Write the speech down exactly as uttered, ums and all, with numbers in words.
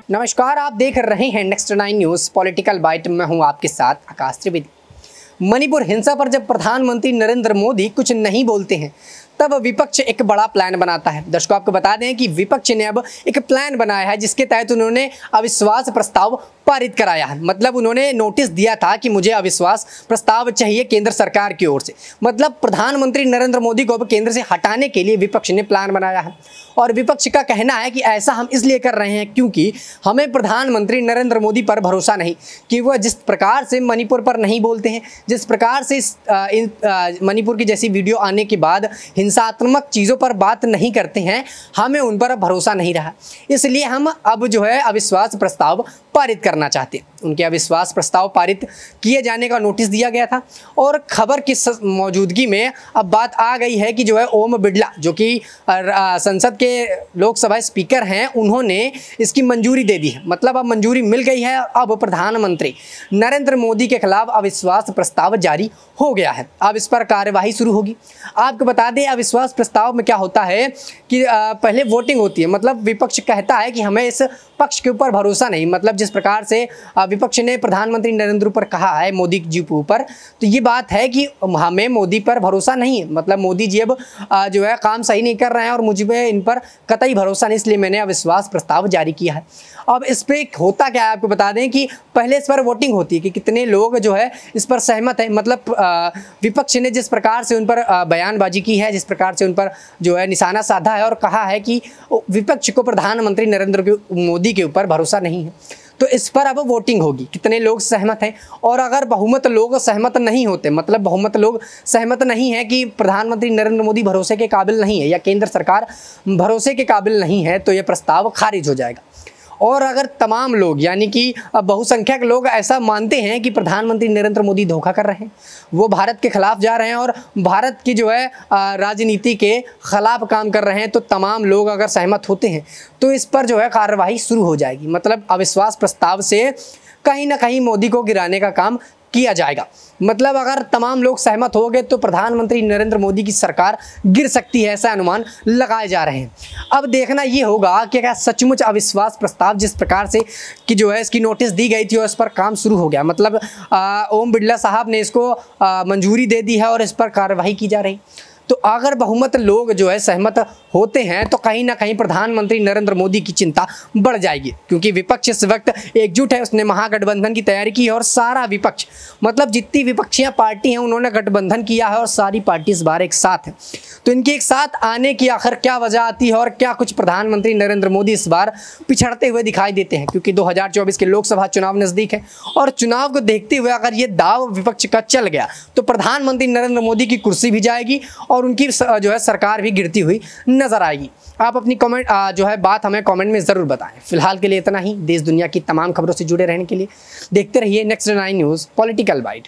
नमस्कार, आप देख रहे हैं next nine news political byte. मैं हूं आपके साथ आकाश त्रिवेदी। मणिपुर हिंसा पर जब प्रधानमंत्री नरेंद्र मोदी कुछ नहीं बोलते हैं तब विपक्ष एक बड़ा प्लान बनाता है। दर्शकों, आपको बता दें कि विपक्ष ने अब एक प्लान बनाया है जिसके तहत उन्होंने अविश्वास प्रस्ताव पारित कराया है। मतलब उन्होंने नोटिस दिया था कि मुझे अविश्वास प्रस्ताव चाहिए केंद्र सरकार की ओर से। मतलब प्रधानमंत्री नरेंद्र मोदी को अब केंद्र से हटाने के लिए विपक्ष ने प्लान बनाया है। और विपक्ष का कहना है कि ऐसा हम इसलिए कर रहे हैं क्योंकि हमें प्रधानमंत्री नरेंद्र मोदी पर भरोसा नहीं कि वह जिस प्रकार से मणिपुर पर नहीं बोलते हैं, जिस प्रकार से मणिपुर की जैसी वीडियो आने के बाद हिंसात्मक चीज़ों पर बात नहीं करते हैं, हमें उन पर भरोसा नहीं रहा। इसलिए हम अब जो है अविश्वास प्रस्ताव पारित करना चाहते हैं। उनके अविश्वास प्रस्ताव पारित किए जाने का नोटिस दिया गया था और खबर की मौजूदगी में अब बात आ गई है कि जो है ओम बिरला, जो कि संसद के लोकसभा स्पीकर हैं, उन्होंने इसकी मंजूरी दे दी है। मतलब अब मंजूरी मिल गई है। अब प्रधानमंत्री नरेंद्र मोदी के खिलाफ अविश्वास प्रस्ताव जारी हो गया है। अब इस पर कार्यवाही शुरू होगी। आपको बता दें, अविश्वास प्रस्ताव में क्या होता है कि पहले वोटिंग होती है। मतलब विपक्ष कहता है कि हमें इस पक्ष के ऊपर भरोसा नहीं। मतलब जिस प्रकार से विपक्ष ने प्रधानमंत्री नरेंद्र पर कहा है, मोदी जी के ऊपर, तो ये बात है कि हमें मोदी पर भरोसा नहीं है। मतलब मोदी जी अब जो है काम सही नहीं कर रहे हैं और मुझे इन पर कतई भरोसा नहीं, इसलिए मैंने अविश्वास प्रस्ताव जारी किया है। अब इस पर होता क्या है, आपको बता दें कि पहले इस पर वोटिंग होती है कि कितने लोग जो है इस पर सहमत है। मतलब विपक्ष ने जिस प्रकार से उन पर बयानबाजी की है, जिस प्रकार से उन पर जो है निशाना साधा है और कहा है कि विपक्ष को प्रधानमंत्री नरेंद्र मोदी के ऊपर भरोसा नहीं है, तो इस पर अब वोटिंग होगी कितने लोग सहमत हैं। और अगर बहुमत लोग सहमत नहीं होते, मतलब बहुमत लोग सहमत नहीं है कि प्रधानमंत्री नरेंद्र मोदी भरोसे के काबिल नहीं है या केंद्र सरकार भरोसे के काबिल नहीं है, तो यह प्रस्ताव खारिज हो जाएगा। और अगर तमाम लोग यानी कि बहुसंख्यक लोग ऐसा मानते हैं कि प्रधानमंत्री नरेंद्र मोदी धोखा कर रहे हैं, वो भारत के खिलाफ जा रहे हैं और भारत की जो है राजनीति के खिलाफ काम कर रहे हैं, तो तमाम लोग अगर सहमत होते हैं तो इस पर जो है कार्रवाई शुरू हो जाएगी। मतलब अविश्वास प्रस्ताव से कहीं ना कहीं मोदी को गिराने का काम किया जाएगा। मतलब अगर तमाम लोग सहमत हो गए तो प्रधानमंत्री नरेंद्र मोदी की सरकार गिर सकती है, ऐसा अनुमान लगाए जा रहे हैं। अब देखना ये होगा कि क्या सचमुच अविश्वास प्रस्ताव जिस प्रकार से कि जो है इसकी नोटिस दी गई थी और इस पर काम शुरू हो गया। मतलब आ, ओम बिरला साहब ने इसको आ, मंजूरी दे दी है और इस पर कार्रवाई की जा रही। तो अगर बहुमत लोग जो है सहमत होते हैं तो कहीं ना कहीं प्रधानमंत्री नरेंद्र मोदी की चिंता बढ़ जाएगी, क्योंकि विपक्ष इस वक्त एकजुट है। उसने महागठबंधन की तैयारी की है और सारा विपक्ष, मतलब जितनी विपक्षीय पार्टी हैं, उन्होंने गठबंधन किया है और सारी पार्टी इस बार एक साथ है। तो इनके एक साथ आने की आखिर क्या वजह आती है और क्या कुछ प्रधानमंत्री नरेंद्र मोदी इस बार पिछड़ते हुए दिखाई देते हैं, क्योंकि दो हज़ार चौबीस के लोकसभा चुनाव नज़दीक है और चुनाव को देखते हुए अगर ये दाव विपक्ष का चल गया तो प्रधानमंत्री नरेंद्र मोदी की कुर्सी भी जाएगी और उनकी जो है सरकार भी गिरती हुई नजर आएगी। आप अपनी कमेंट जो है बात हमें कमेंट में ज़रूर बताएं। फिलहाल के लिए इतना ही। देश दुनिया की तमाम खबरों से जुड़े रहने के लिए देखते रहिए next nine news political bite.